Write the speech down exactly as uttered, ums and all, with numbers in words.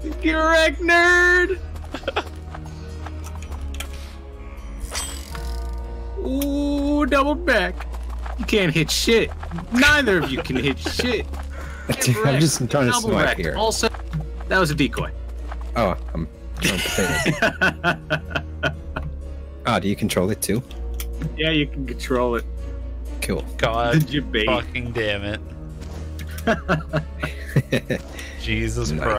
Get wrecked, nerd! Ooh, double back. You can't hit shit. Neither of you can hit shit. I'm just trying to Double swipe wrecked. here. Also, that was a decoy. Oh, I'm throwing potatoes. Oh, do you control it too? Yeah, you can control it. Cool. God Jebaited. fucking damn it. Jesus Nice. Christ.